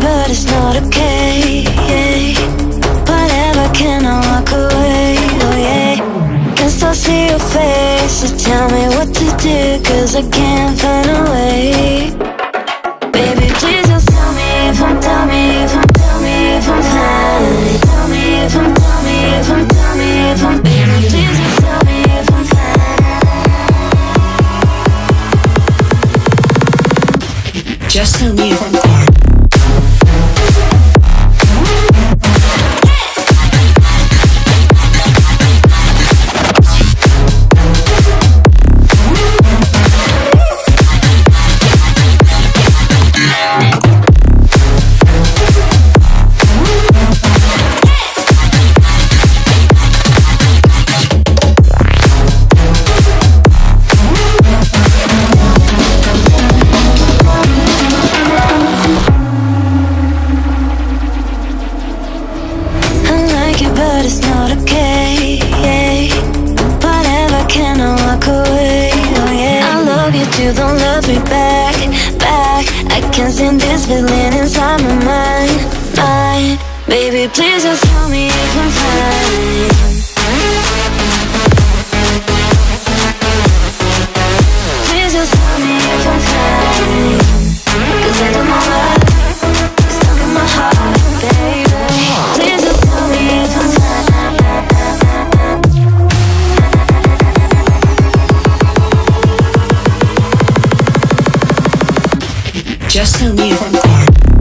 but it's not okay. Whatever, can I walk away? Oh yeah. Can still see your face, so tell me what to do, 'cause I can't find a way. Baby, please just tell me if I'm, tell me if I'm, tell me if I'm fine. Tell me if I'm, tell me if I'm, tell me if I'm. Baby, please just tell me if I'm fine. Just tell me if I'm fine. But it's not okay. Whatever, can I walk away? Oh yeah. I love you too, don't love me back, back. I can't stand this feeling inside my mind, mind. Baby, please just tell me if I'm fine. Please just tell me if I'm fine, 'cause I don't know why it's stuck in my heart, baby. Please just tell me if I'm fine. Just tell me if I'm fine.